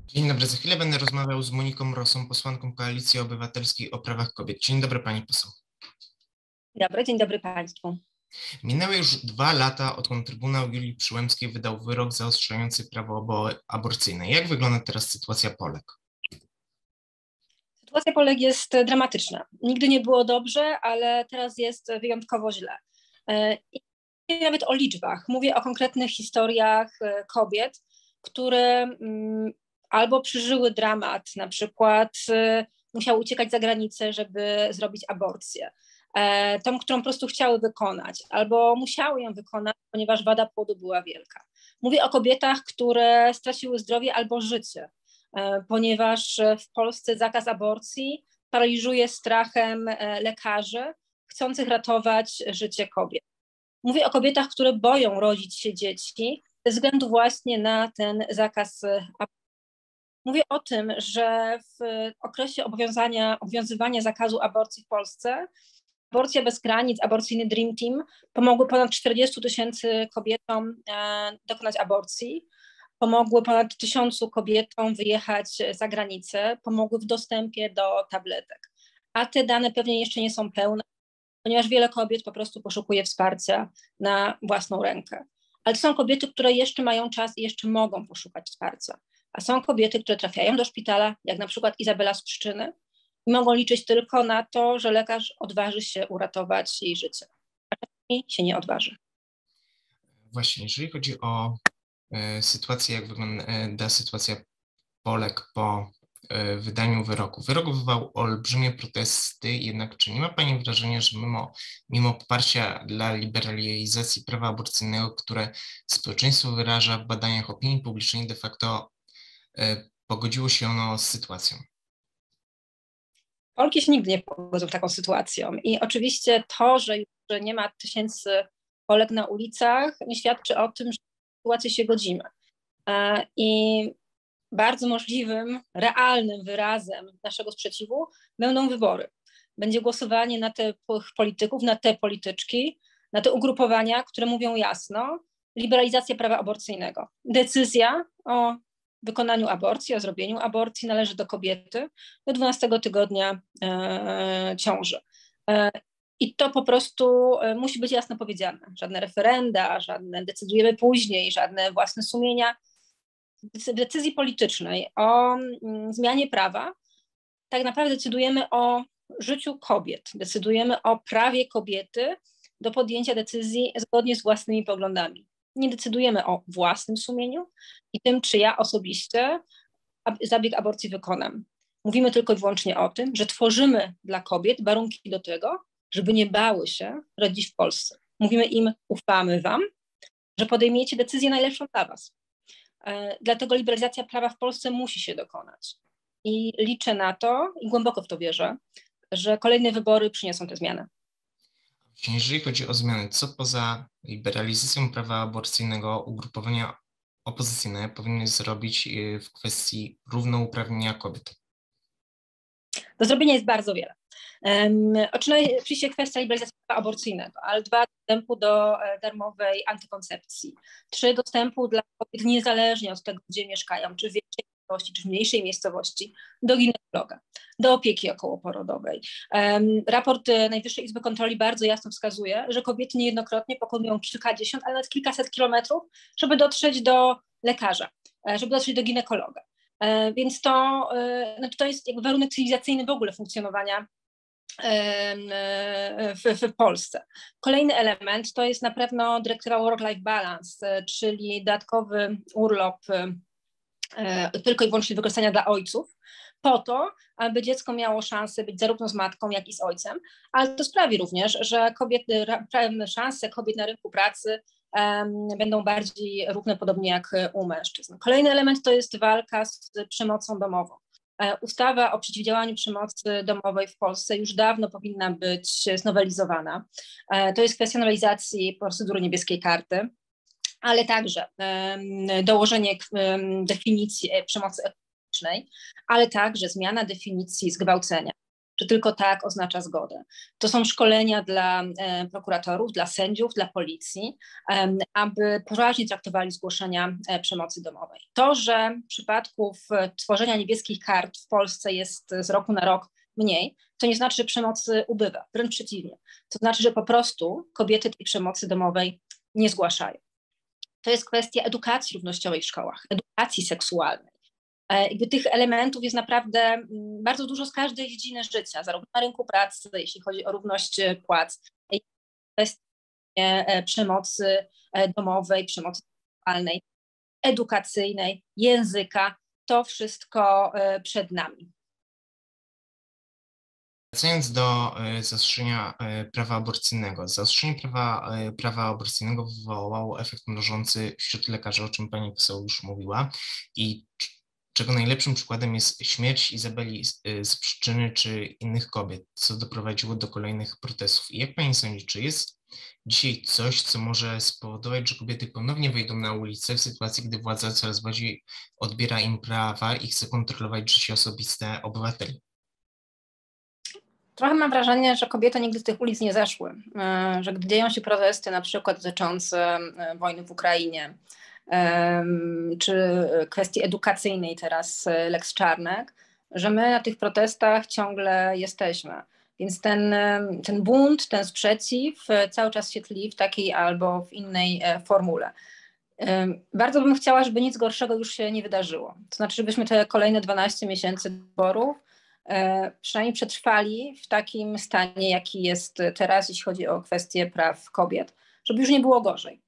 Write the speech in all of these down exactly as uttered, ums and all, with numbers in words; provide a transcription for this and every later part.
Dzień dobry, za chwilę będę rozmawiał z Moniką Rosą, posłanką Koalicji Obywatelskiej o prawach kobiet. Dzień dobry, pani poseł. Dobry, dzień dobry państwu. Minęły już dwa lata, odkąd Trybunał Julii Przyłębskiej wydał wyrok zaostrzający prawo aborcyjne. Jak wygląda teraz sytuacja Polek? Sytuacja Polek jest dramatyczna. Nigdy nie było dobrze, ale teraz jest wyjątkowo źle. I nie mówię nawet o liczbach, mówię o konkretnych historiach kobiet, które albo przeżyły dramat, na przykład musiały uciekać za granicę, żeby zrobić aborcję, tą, którą po prostu chciały wykonać, albo musiały ją wykonać, ponieważ wada płodu była wielka. Mówię o kobietach, które straciły zdrowie albo życie, ponieważ w Polsce zakaz aborcji paraliżuje strachem lekarzy chcących ratować życie kobiet. Mówię o kobietach, które boją rodzić się dzieci ze względu właśnie na ten zakaz aborcji. Mówię o tym, że w okresie obowiązania, obowiązywania zakazu aborcji w Polsce Aborcja bez granic, aborcyjny Dream Team pomogły ponad czterdziestu tysięcy kobietom e, dokonać aborcji, pomogły ponad tysiącu kobietom wyjechać za granicę, pomogły w dostępie do tabletek. A te dane pewnie jeszcze nie są pełne, ponieważ wiele kobiet po prostu poszukuje wsparcia na własną rękę. Ale to są kobiety, które jeszcze mają czas i jeszcze mogą poszukać wsparcia. A są kobiety, które trafiają do szpitala, jak na przykład Izabela z Pszczyny, i mogą liczyć tylko na to, że lekarz odważy się uratować jej życie, a czasami się nie odważy. Właśnie, jeżeli chodzi o e, sytuację, jak wygląda sytuacja Polek po e, wydaniu wyroku. Wyrok wywołał olbrzymie protesty, jednak czy nie ma pani wrażenia, że mimo, mimo poparcia dla liberalizacji prawa aborcyjnego, które społeczeństwo wyraża w badaniach opinii publicznej, de facto e, pogodziło się ono z sytuacją? Polki się nigdy nie pogodzą z taką sytuacją i oczywiście to, że już nie ma tysięcy Polek na ulicach, nie świadczy o tym, że w sytuację się godzimy. I bardzo możliwym, realnym wyrazem naszego sprzeciwu będą wybory. Będzie głosowanie na te polityków, na te polityczki, na te ugrupowania, które mówią jasno, liberalizacja prawa aborcyjnego. Decyzja o wykonaniu aborcji, o zrobieniu aborcji należy do kobiety do dwunastego tygodnia e, ciąży. E, I to po prostu e, musi być jasno powiedziane. Żadne referenda, żadne decydujemy później, żadne własne sumienia. W decyzji politycznej o mm, zmianie prawa tak naprawdę decydujemy o życiu kobiet, decydujemy o prawie kobiety do podjęcia decyzji zgodnie z własnymi poglądami. Nie decydujemy o własnym sumieniu i tym, czy ja osobiście zabieg aborcji wykonam. Mówimy tylko i wyłącznie o tym, że tworzymy dla kobiet warunki do tego, żeby nie bały się rodzić w Polsce. Mówimy im, ufamy wam, że podejmiecie decyzję najlepszą dla was. E, dlatego liberalizacja prawa w Polsce musi się dokonać. I liczę na to, i głęboko w to wierzę, że kolejne wybory przyniosą te zmiany. Jeżeli chodzi o zmiany, co poza liberalizacją prawa aborcyjnego ugrupowania opozycyjne powinny zrobić w kwestii równouprawnienia kobiet? Do zrobienia jest bardzo wiele. Um, oczywiście kwestia liberalizacji prawa aborcyjnego, ale dwa, dostępu do darmowej antykoncepcji, trzy, dostępu dla kobiet niezależnie od tego, gdzie mieszkają, czy w większej miejscowości, czy w mniejszej miejscowości, do ginekologa, do opieki okołoporodowej. Um, raport Najwyższej Izby Kontroli bardzo jasno wskazuje, że kobiety niejednokrotnie pokonują kilkadziesiąt, ale nawet kilkaset kilometrów, żeby dotrzeć do lekarza, żeby dotrzeć do ginekologa. Więc to, znaczy to jest jakby warunek cywilizacyjny w ogóle funkcjonowania w, w Polsce. Kolejny element to jest na pewno dyrektywa Work-Life Balance, czyli dodatkowy urlop tylko i wyłącznie wykorzystania dla ojców, po to, aby dziecko miało szansę być zarówno z matką, jak i z ojcem, ale to sprawi również, że kobiety, szanse kobiet na rynku pracy um, będą bardziej równe, podobnie jak u mężczyzn. Kolejny element to jest walka z przemocą domową. Ustawa o przeciwdziałaniu przemocy domowej w Polsce już dawno powinna być znowelizowana. To jest kwestia nowelizacji procedury niebieskiej karty, ale także um, dołożenie um, definicji przemocy ekonomicznej, ale także zmiana definicji zgwałcenia, że tylko tak oznacza zgodę. To są szkolenia dla prokuratorów, dla sędziów, dla policji, aby poważnie traktowali zgłoszenia przemocy domowej. To, że przypadków tworzenia niebieskich kart w Polsce jest z roku na rok mniej, to nie znaczy, że przemocy ubywa, wręcz przeciwnie. To znaczy, że po prostu kobiety tej przemocy domowej nie zgłaszają. To jest kwestia edukacji równościowej w szkołach, edukacji seksualnej. Jakby tych elementów jest naprawdę bardzo dużo z każdej dziedziny życia, zarówno na rynku pracy, jeśli chodzi o równość płac, kwestie przemocy domowej, przemocy seksualnej, edukacyjnej, języka, to wszystko przed nami. Wracając do zaostrzenia prawa aborcyjnego. Zaostrzenie prawa, prawa aborcyjnego wywołało efekt mrożący wśród lekarzy, o czym pani poseł już mówiła, i czego najlepszym przykładem jest śmierć Izabeli z, z Pszczyny czy innych kobiet, co doprowadziło do kolejnych protestów. I jak pani sądzi, czy jest dzisiaj coś, co może spowodować, że kobiety ponownie wejdą na ulicę w sytuacji, gdy władza coraz bardziej odbiera im prawa i chce kontrolować życie osobiste obywateli? Trochę mam wrażenie, że kobiety nigdy z tych ulic nie zeszły, że gdy dzieją się protesty na przykład dotyczące wojny w Ukrainie, czy kwestii edukacyjnej teraz Lex Czarnek, że my na tych protestach ciągle jesteśmy. Więc ten, ten bunt, ten sprzeciw cały czas się tli w takiej albo w innej formule. Bardzo bym chciała, żeby nic gorszego już się nie wydarzyło. To znaczy, żebyśmy te kolejne dwanaście miesięcy wyborów przynajmniej przetrwali w takim stanie, jaki jest teraz, jeśli chodzi o kwestie praw kobiet, żeby już nie było gorzej.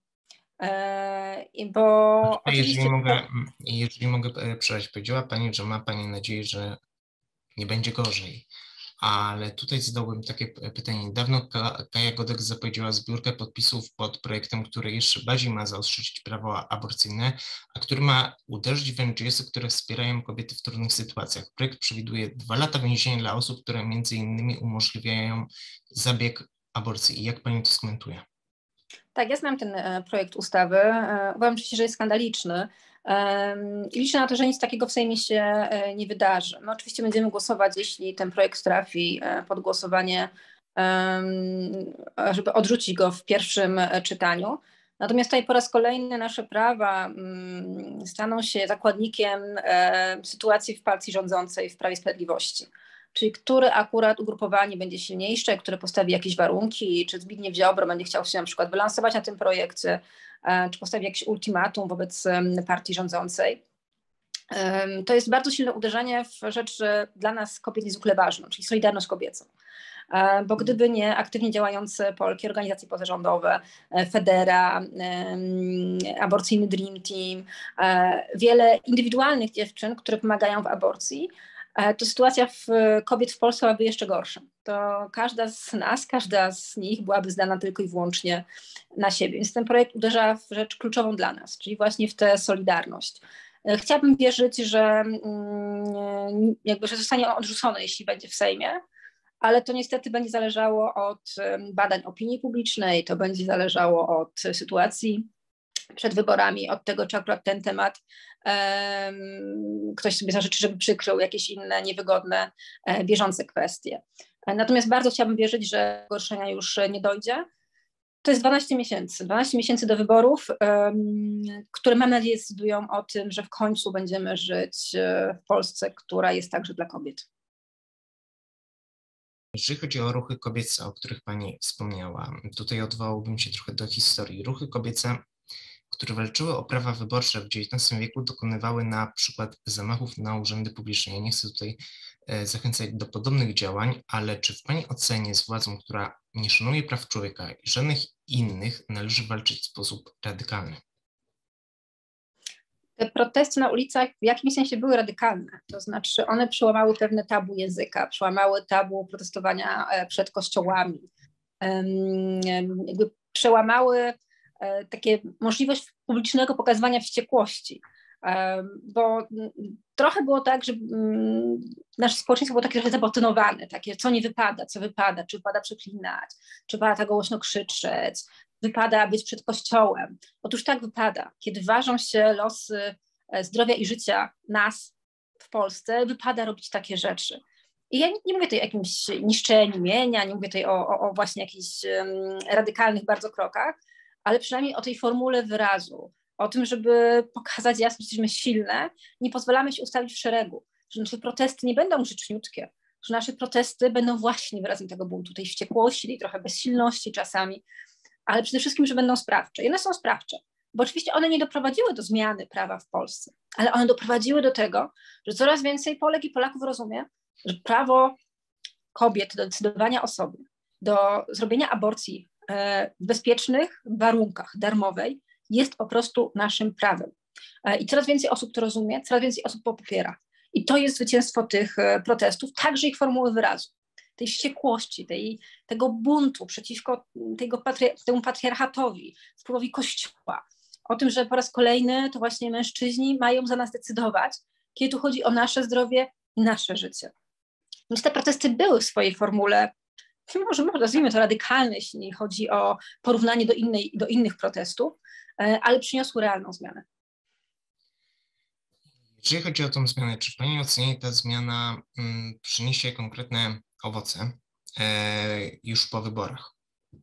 Bo jeżeli oczywiście... mogę, jeżeli mogę przerwać, powiedziała pani, że ma pani nadzieję, że nie będzie gorzej, ale tutaj zadałbym takie pytanie. Niedawno Kaja Godek zapowiedziała zbiórkę podpisów pod projektem, który jeszcze bardziej ma zaostrzyć prawo aborcyjne, a który ma uderzyć w N G O sy, które wspierają kobiety w trudnych sytuacjach. Projekt przewiduje dwa lata więzienia dla osób, które między innymi umożliwiają zabieg aborcji. I jak pani to skomentuje? Tak, ja znam ten projekt ustawy. Uważam oczywiście, że jest skandaliczny i liczę na to, że nic takiego w Sejmie się nie wydarzy. No, oczywiście będziemy głosować, jeśli ten projekt trafi pod głosowanie, żeby odrzucić go w pierwszym czytaniu. Natomiast tutaj po raz kolejny nasze prawa staną się zakładnikiem sytuacji w partii rządzącej w Prawie i Sprawiedliwości. Czyli które akurat ugrupowanie będzie silniejsze, które postawi jakieś warunki, czy Zbigniew Ziobro będzie chciał się na przykład wylansować na tym projekcie, czy postawi jakieś ultimatum wobec partii rządzącej. To jest bardzo silne uderzenie w rzecz dla nas kobiet niezwykle ważną, czyli solidarność kobiecą. Bo gdyby nie aktywnie działające Polki, organizacje pozarządowe, Federa, aborcyjny Dream Team, wiele indywidualnych dziewczyn, które pomagają w aborcji, to sytuacja w, kobiet w Polsce byłaby jeszcze gorsza. To każda z nas, każda z nich byłaby zdana tylko i wyłącznie na siebie. Więc ten projekt uderza w rzecz kluczową dla nas, czyli właśnie w tę solidarność. Chciałabym wierzyć, że, jakby, że zostanie on odrzucony, jeśli będzie w Sejmie, ale to niestety będzie zależało od badań opinii publicznej, to będzie zależało od sytuacji przed wyborami, od tego, czy akurat ten temat um, ktoś sobie zażyczy, żeby przykrył jakieś inne niewygodne, e, bieżące kwestie. Natomiast bardzo chciałabym wierzyć, że gorszenia już nie dojdzie. To jest dwanaście miesięcy. dwanaście miesięcy do wyborów, um, które mam nadzieję zdecydują o tym, że w końcu będziemy żyć w Polsce, która jest także dla kobiet. Jeżeli chodzi o ruchy kobiece, o których pani wspomniała, tutaj odwołałbym się trochę do historii. Ruchy kobiece, które walczyły o prawa wyborcze w dziewiętnastym wieku, dokonywały na przykład zamachów na urzędy publiczne. Ja nie chcę tutaj zachęcać do podobnych działań, ale czy w pani ocenie z władzą, która nie szanuje praw człowieka i żadnych innych, należy walczyć w sposób radykalny? Te protesty na ulicach w jakimś sensie były radykalne, to znaczy one przełamały pewne tabu języka, przełamały tabu protestowania przed kościołami, jakby przełamały takie możliwość publicznego pokazywania wściekłości, bo trochę było tak, że nasze społeczeństwo było takie trochę zabetonowane, takie co nie wypada, co wypada, czy wypada przeklinać, czy wypada tak głośno krzyczeć, wypada być przed kościołem. Otóż tak wypada, kiedy ważą się losy zdrowia i życia nas w Polsce, wypada robić takie rzeczy. I ja nie, nie mówię tutaj o jakimś niszczeniu mienia, nie mówię tutaj o, o, o właśnie jakichś um, radykalnych bardzo krokach, ale przynajmniej o tej formule wyrazu, o tym, żeby pokazać jasno, że jesteśmy silne, nie pozwalamy się ustawić w szeregu, że nasze protesty nie będą życzniutkie, że nasze protesty będą właśnie wyrazem tego buntu, tej wściekłości, tej trochę bezsilności czasami, ale przede wszystkim, że będą sprawcze. I one są sprawcze, bo oczywiście one nie doprowadziły do zmiany prawa w Polsce, ale one doprowadziły do tego, że coraz więcej Polek i Polaków rozumie, że prawo kobiet do decydowania o sobie, do zrobienia aborcji w bezpiecznych warunkach, darmowej, jest po prostu naszym prawem. I coraz więcej osób to rozumie, coraz więcej osób to popiera. I to jest zwycięstwo tych protestów, także ich formuły wyrazu, tej wściekłości, tej, tego buntu przeciwko tego patri- temu patriarchatowi, wpływowi Kościoła. O tym, że po raz kolejny to właśnie mężczyźni mają za nas decydować, kiedy tu chodzi o nasze zdrowie i nasze życie. Więc te protesty były w swojej formule, może, może nazwijmy to radykalne, jeśli chodzi o porównanie do, innej, do innych protestów, ale przyniosły realną zmianę. Jeżeli chodzi o tą zmianę, czy w Pani ocenie ta zmiana mm, przyniesie konkretne owoce e, już po wyborach?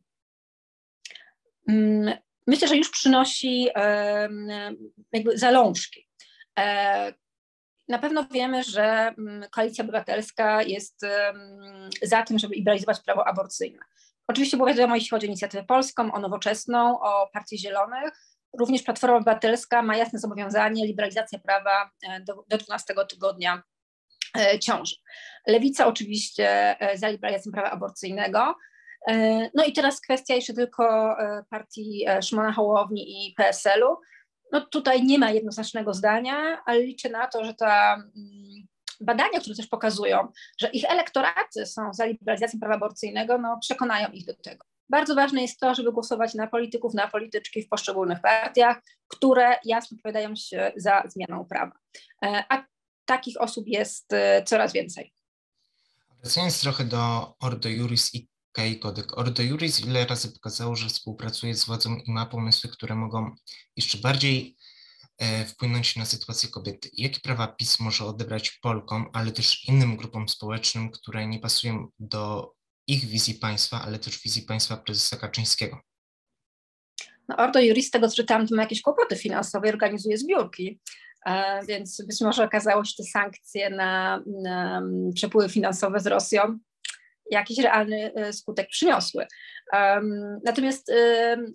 Myślę, że już przynosi e, jakby zalążki. E, Na pewno wiemy, że Koalicja Obywatelska jest za tym, żeby liberalizować prawo aborcyjne. Oczywiście było wiadomo, jeśli chodzi o Inicjatywę Polską, o Nowoczesną, o Partię Zielonych. Również Platforma Obywatelska ma jasne zobowiązanie liberalizacja prawa do, do dwunastego tygodnia ciąży. Lewica oczywiście za liberalizacją prawa aborcyjnego. No i teraz kwestia jeszcze tylko partii Szymona Hołowni i P S L-u. No tutaj nie ma jednoznacznego zdania, ale liczę na to, że te badania, które też pokazują, że ich elektoraty są za liberalizacją prawa aborcyjnego, no przekonają ich do tego. Bardzo ważne jest to, żeby głosować na polityków, na polityczki w poszczególnych partiach, które jasno opowiadają się za zmianą prawa. A takich osób jest coraz więcej. Wracając trochę do Ordo Iuris i K I Kodek. Ordo Iuris wiele razy pokazało, że współpracuje z władzą i ma pomysły, które mogą jeszcze bardziej e, wpłynąć na sytuację kobiety. Jakie prawa PiS może odebrać Polkom, ale też innym grupom społecznym, które nie pasują do ich wizji państwa, ale też wizji państwa prezesa Kaczyńskiego? No, Ordo Iuris, z tego co czytałam, to ma jakieś kłopoty finansowe, organizuje zbiórki, e, więc być może okazało się, że te sankcje na, na przepływy finansowe z Rosją jakiś realny skutek przyniosły. Um, natomiast um,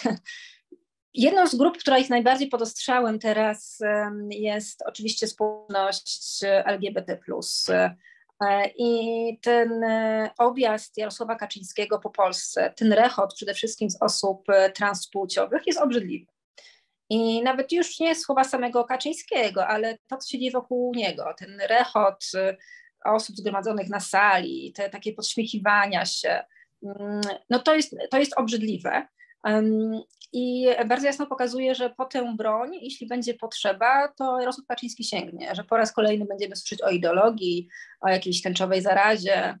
jedną z grup, która jest najbardziej pod ostrzałem teraz, um, jest oczywiście społeczność L G B T plus. I ten objazd Jarosława Kaczyńskiego po Polsce, ten rechot przede wszystkim z osób transpłciowych jest obrzydliwy. I nawet już nie słowa samego Kaczyńskiego, ale to, co się dzieje wokół niego, ten rechot osób zgromadzonych na sali, te takie podśmiechiwania się, no to jest, to jest obrzydliwe. I bardzo jasno pokazuje, że po tę broń, jeśli będzie potrzeba, to Jarosław Kaczyński sięgnie, że po raz kolejny będziemy słyszeć o ideologii, o jakiejś tęczowej zarazie.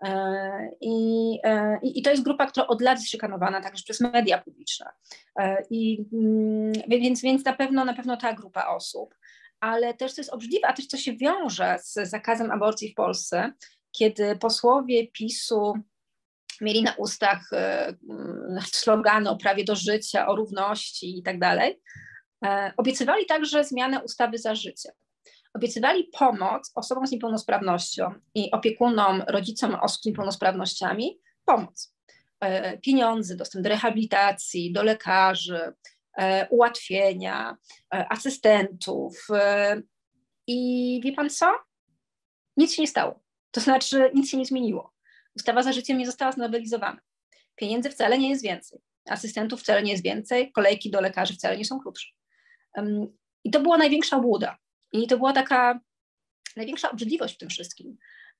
I, i, i to jest grupa, która od lat jest szykanowana także przez media publiczne. I, więc, więc na pewno, na pewno ta grupa osób. Ale też to jest obrzydliwe, a też co się wiąże z zakazem aborcji w Polsce, kiedy posłowie PiS-u mieli na ustach slogany o prawie do życia, o równości i tak dalej, obiecywali także zmianę ustawy za życie. Obiecywali pomoc osobom z niepełnosprawnością i opiekunom, rodzicom osób z niepełnosprawnościami, pomoc. Pieniądze, dostęp do rehabilitacji, do lekarzy, ułatwienia, asystentów. I wie pan co? Nic się nie stało. To znaczy nic się nie zmieniło. Ustawa za życiem nie została znowelizowana. Pieniędzy wcale nie jest więcej. Asystentów wcale nie jest więcej. Kolejki do lekarzy wcale nie są krótsze. I to była największa obłuda. I to była taka największa obrzydliwość w tym wszystkim,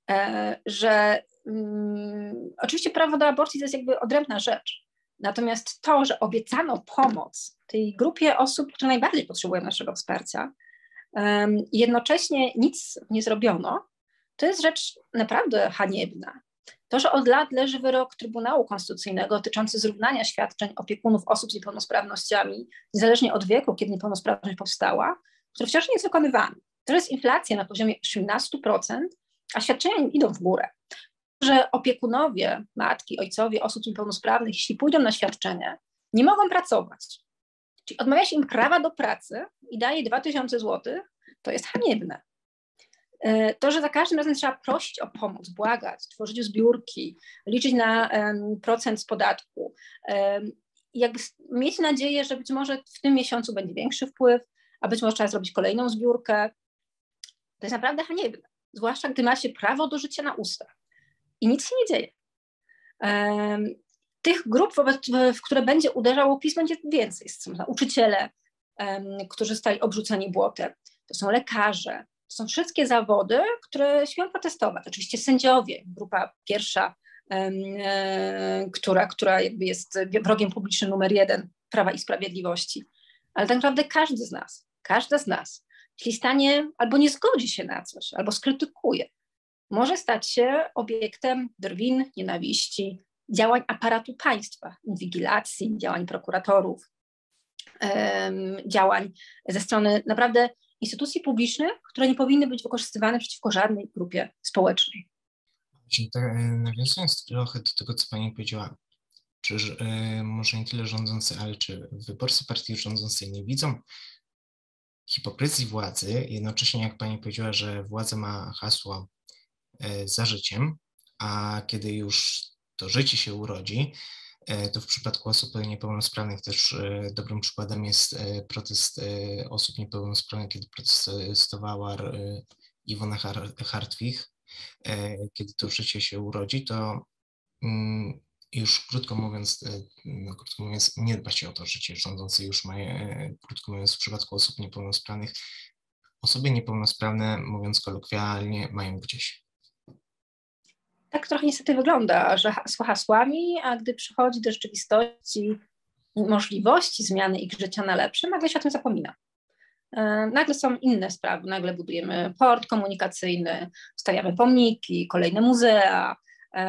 że um, oczywiście prawo do aborcji to jest jakby odrębna rzecz. Natomiast to, że obiecano pomoc tej grupie osób, które najbardziej potrzebują naszego wsparcia, um, jednocześnie nic nie zrobiono, to jest rzecz naprawdę haniebna. To, że od lat leży wyrok Trybunału Konstytucyjnego dotyczący zrównania świadczeń opiekunów osób z niepełnosprawnościami, niezależnie od wieku, kiedy niepełnosprawność powstała, który wciąż nie jest wykonywany. To jest inflacja na poziomie osiemnaście procent a świadczenia idą w górę. Że opiekunowie, matki, ojcowie osób niepełnosprawnych, jeśli pójdą na świadczenie, nie mogą pracować. Czyli odmawia się im prawa do pracy i daje dwa tysiące złotych, to jest haniebne. To, że za każdym razem trzeba prosić o pomoc, błagać, tworzyć zbiórki, liczyć na um, procent z podatku, um, jakby mieć nadzieję, że być może w tym miesiącu będzie większy wpływ, a być może trzeba zrobić kolejną zbiórkę, to jest naprawdę haniebne. Zwłaszcza gdy ma się prawo do życia na ustach i nic się nie dzieje. Um, tych grup, wobec, w które będzie uderzało PiS, będzie więcej. Są nauczyciele, um, którzy zostali obrzuceni błotem, to są lekarze, to są wszystkie zawody, które śmieją protestować. Oczywiście sędziowie, grupa pierwsza, um, e, która, która jakby jest wrogiem publicznym numer jeden Prawa i Sprawiedliwości. Ale tak naprawdę każdy z nas, każda z nas, jeśli stanie albo nie zgodzi się na coś, albo skrytykuje, może stać się obiektem drwin, nienawiści, działań aparatu państwa, inwigilacji, działań prokuratorów, um, działań ze strony naprawdę instytucji publicznych, które nie powinny być wykorzystywane przeciwko żadnej grupie społecznej. Tak, nawiązując trochę do tego, co pani powiedziała, czy y, może nie tyle rządzący, ale czy wyborcy partii rządzącej nie widzą hipokryzji władzy, jednocześnie jak pani powiedziała, że władza ma hasło y, za życiem, a kiedy już to życie się urodzi, y, to w przypadku osób niepełnosprawnych też y, dobrym przykładem jest y, protest y, osób niepełnosprawnych, kiedy protestowała y, Iwona Hartwich, y, kiedy to życie się urodzi, to y, już krótko mówiąc, no, krótko mówiąc, nie dba się o to życie. Rządzący już mają, krótko mówiąc, w przypadku osób niepełnosprawnych, osoby niepełnosprawne, mówiąc kolokwialnie, mają gdzieś. Tak trochę niestety wygląda, że hasła hasłami, a gdy przychodzi do rzeczywistości możliwości zmiany ich życia na lepsze, nagle się o tym zapomina. Nagle są inne sprawy, nagle budujemy port komunikacyjny, stawiamy pomniki, kolejne muzea,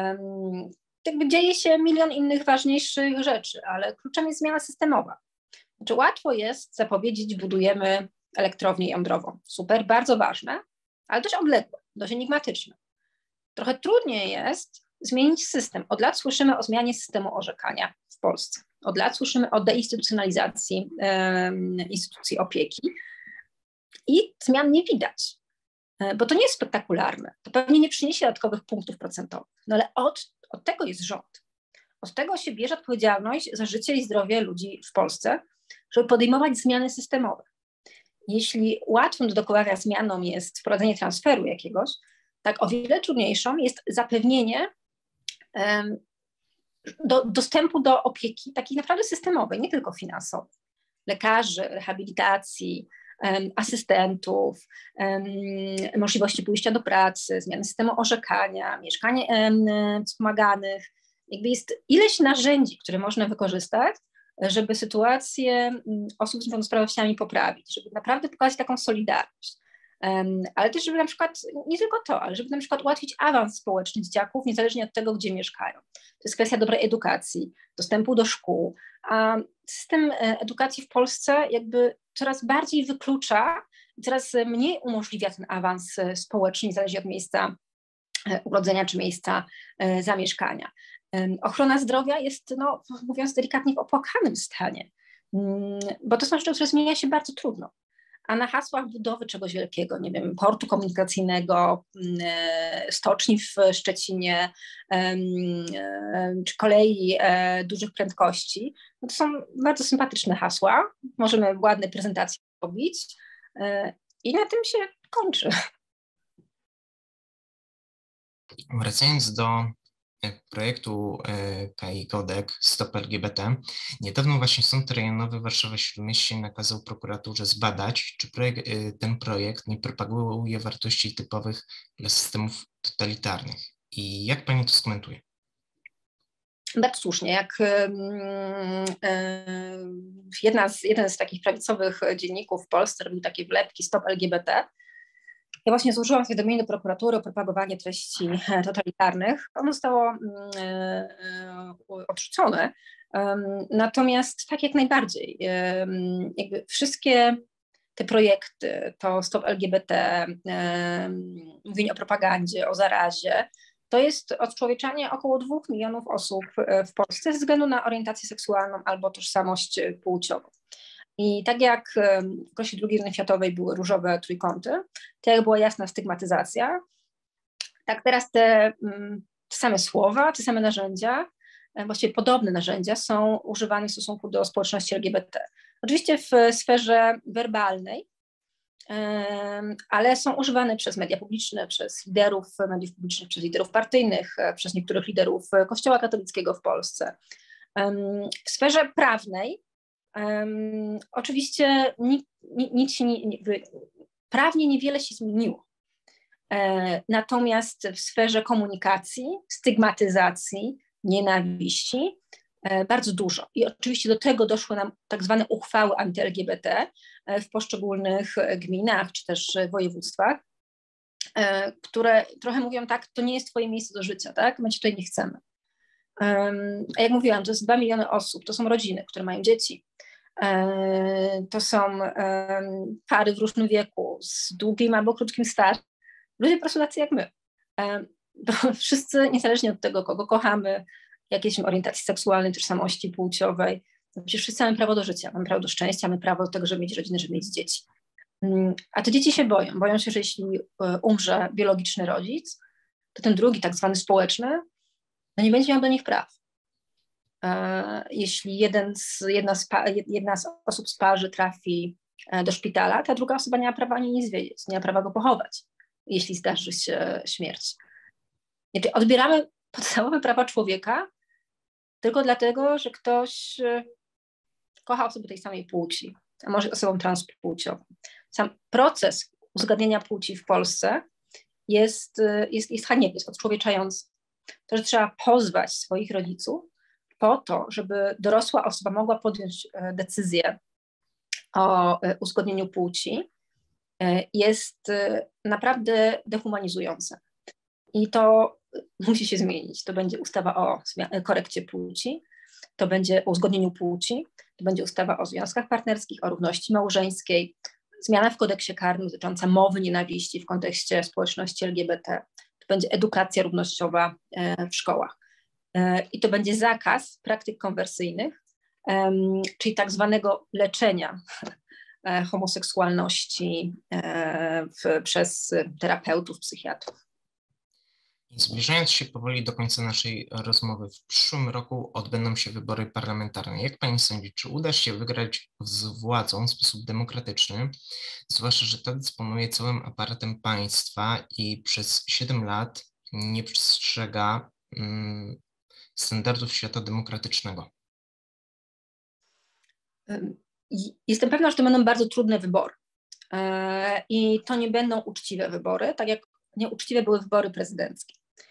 jakby dzieje się milion innych ważniejszych rzeczy, ale kluczem jest zmiana systemowa. Znaczy łatwo jest zapowiedzieć, budujemy elektrownię jądrową. Super, bardzo ważne, ale też odległe, dość enigmatyczne. Trochę trudniej jest zmienić system. Od lat słyszymy o zmianie systemu orzekania w Polsce. Od lat słyszymy o deinstytucjonalizacji um, instytucji opieki i zmian nie widać, bo to nie jest spektakularne. To pewnie nie przyniesie dodatkowych punktów procentowych, no ale od Od tego jest rząd. Od tego się bierze odpowiedzialność za życie i zdrowie ludzi w Polsce, żeby podejmować zmiany systemowe. Jeśli łatwą do dokonania zmianą jest wprowadzenie transferu jakiegoś, tak o wiele trudniejszą jest zapewnienie um, do, dostępu do opieki takiej naprawdę systemowej, nie tylko finansowej. Lekarzy, rehabilitacji, um, asystentów, um, możliwości pójścia do pracy, zmiany systemu orzekania, mieszkań um, wspomaganych. Jakby jest ileś narzędzi, które można wykorzystać, żeby sytuację osób z niepełnosprawnościami poprawić, żeby naprawdę pokazać taką solidarność. Um, ale też, żeby na przykład, nie tylko to, ale żeby na przykład ułatwić awans społeczny dzieciaków, niezależnie od tego, gdzie mieszkają. To jest kwestia dobrej edukacji, dostępu do szkół. A system edukacji w Polsce jakby coraz bardziej wyklucza, coraz mniej umożliwia ten awans społeczny, niezależnie od miejsca urodzenia czy miejsca zamieszkania. Ochrona zdrowia jest, no, mówiąc delikatnie, w opłakanym stanie, bo to są rzeczy, które zmienia się bardzo trudno. A na hasłach budowy czegoś wielkiego, nie wiem, portu komunikacyjnego, stoczni w Szczecinie, czy kolei dużych prędkości, no to są bardzo sympatyczne hasła. Możemy ładne prezentacje robić i na tym się kończy. Wracając do projektu K I Kodek Stop L G B T, niedawno właśnie Sąd Rejonowy Warszawa-Śródmieście nakazał prokuraturze zbadać, czy projekt, ten projekt nie propaguje wartości typowych dla systemów totalitarnych. I jak pani to skomentuje? Bardzo słusznie. Jak jedna z, jeden z takich prawicowych dzienników w Polsce robił takie wlepki Stop L G B T, ja właśnie złożyłam zawiadomienie do prokuratury o propagowanie treści totalitarnych. Ono zostało odrzucone. Natomiast tak jak najbardziej, jakby wszystkie te projekty, to Stop L G B T, mówienie o propagandzie, o zarazie, to jest odczłowieczanie około dwóch milionów osób w Polsce ze względu na orientację seksualną albo tożsamość płciową. I tak jak w okresie drugiej wojny światowej były różowe trójkąty, tak jak była jasna stygmatyzacja, tak teraz te, te same słowa, te same narzędzia, właściwie podobne narzędzia są używane w stosunku do społeczności L G B T. Oczywiście w sferze werbalnej, ale są używane przez media publiczne, przez liderów mediów publicznych, przez liderów partyjnych, przez niektórych liderów Kościoła katolickiego w Polsce. W sferze prawnej oczywiście nic, nic się nie, nie, prawnie niewiele się zmieniło. Natomiast w sferze komunikacji, stygmatyzacji, nienawiści bardzo dużo. I oczywiście do tego doszły nam tak zwane uchwały anty-L G B T w poszczególnych gminach czy też województwach, które trochę mówią tak, to nie jest twoje miejsce do życia, tak? My cię tutaj nie chcemy. A jak mówiłam, to jest dwa miliony osób, to są rodziny, które mają dzieci, to są pary w różnym wieku, z długim albo krótkim stażem, ludzie po prostu tacy jak my. To wszyscy, niezależnie od tego, kogo kochamy, jakiejś orientacji seksualnej, tożsamości płciowej, to przecież wszyscy mamy prawo do życia, mamy prawo do szczęścia, mamy prawo do tego, żeby mieć rodzinę, żeby mieć dzieci. A te dzieci się boją. Boją się, że jeśli umrze biologiczny rodzic, to ten drugi, tak zwany społeczny, no nie będzie miał do nich praw. Jeśli jeden z, jedna, z, jedna z osób z parzy trafi do szpitala, ta druga osoba nie ma prawa ani nic wiedzieć, nie ma prawa go pochować, jeśli zdarzy się śmierć. Odbieramy podstawowe prawa człowieka tylko dlatego, że ktoś kocha osobę tej samej płci, a może osobą transpłciową. Sam proces uzgadniania płci w Polsce jest, jest, jest haniebny, jest odczłowieczający. To, że trzeba pozwać swoich rodziców po to, żeby dorosła osoba mogła podjąć decyzję o uzgodnieniu płci, jest naprawdę dehumanizujące. I to musi się zmienić. To będzie ustawa o korekcie płci, to będzie o uzgodnieniu płci, to będzie ustawa o związkach partnerskich, o równości małżeńskiej, zmiana w kodeksie karnym dotycząca mowy nienawiści w kontekście społeczności L G B T, to będzie edukacja równościowa w szkołach. I to będzie zakaz praktyk konwersyjnych, czyli tak zwanego leczenia homoseksualności w, przez terapeutów, psychiatrów. Zbliżając się powoli do końca naszej rozmowy, w przyszłym roku odbędą się wybory parlamentarne. Jak pani sądzi, czy uda się wygrać z władzą w sposób demokratyczny, zwłaszcza, że ta dysponuje całym aparatem państwa i przez siedem lat nie przestrzega um, standardów świata demokratycznego? Jestem pewna, że to będą bardzo trudne wybory i to nie będą uczciwe wybory, tak jak nieuczciwe były wybory prezydenckie.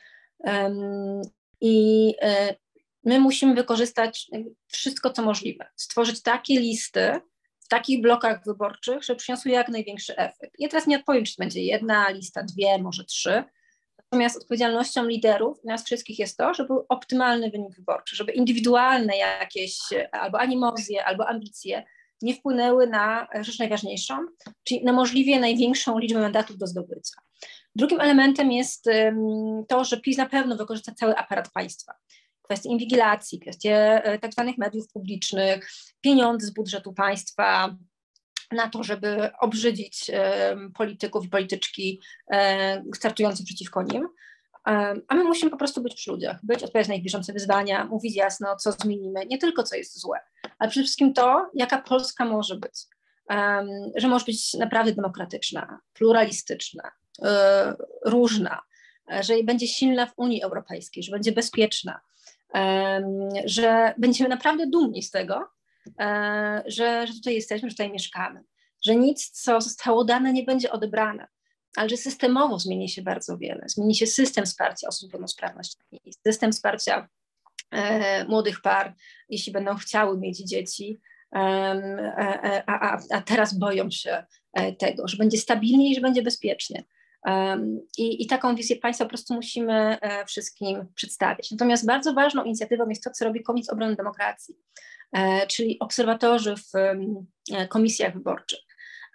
I my musimy wykorzystać wszystko, co możliwe. Stworzyć takie listy w takich blokach wyborczych, żeby przyniosły jak największy efekt. Ja teraz nie odpowiem, czy to będzie jedna lista, dwie, może trzy. Natomiast odpowiedzialnością liderów nas wszystkich jest to, żeby był optymalny wynik wyborczy, żeby indywidualne jakieś albo animozje, albo ambicje nie wpłynęły na rzecz najważniejszą, czyli na możliwie największą liczbę mandatów do zdobycia. Drugim elementem jest to, że PiS na pewno wykorzysta cały aparat państwa. Kwestie inwigilacji, kwestie tak zwanych mediów publicznych, pieniądze z budżetu państwa na to, żeby obrzydzić polityków i polityczki startujące przeciwko nim. A my musimy po prostu być przy ludziach, być odpowiadać na ich bieżące wyzwania, mówić jasno, co zmienimy, nie tylko co jest złe, ale przede wszystkim to, jaka Polska może być, że może być naprawdę demokratyczna, pluralistyczna, różna, że będzie silna w Unii Europejskiej, że będzie bezpieczna, że będziemy naprawdę dumni z tego, że, że tutaj jesteśmy, że tutaj mieszkamy, że nic, co zostało dane, nie będzie odebrane, ale że systemowo zmieni się bardzo wiele. Zmieni się system wsparcia osób z niepełnosprawnościami, system wsparcia e, młodych par, jeśli będą chciały mieć dzieci, e, a, a, a teraz boją się tego, że będzie stabilnie i że będzie bezpiecznie. I, I taką wizję państwa po prostu musimy wszystkim przedstawić. Natomiast bardzo ważną inicjatywą jest to, co robi Komitet Obrony Demokracji, czyli obserwatorzy w komisjach wyborczych.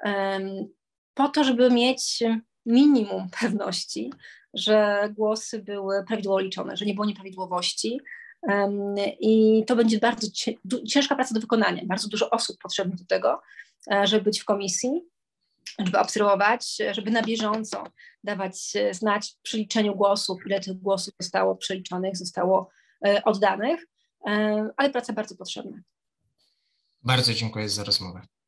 po to, żeby mieć minimum pewności, że głosy były prawidłowo liczone, że nie było nieprawidłowości. I to będzie bardzo ciężka praca do wykonania. Bardzo dużo osób potrzebnych do tego, żeby być w komisji, żeby obserwować, żeby na bieżąco dawać znać przy liczeniu głosów, ile tych głosów zostało przeliczonych, zostało oddanych, ale praca bardzo potrzebna. Bardzo dziękuję za rozmowę.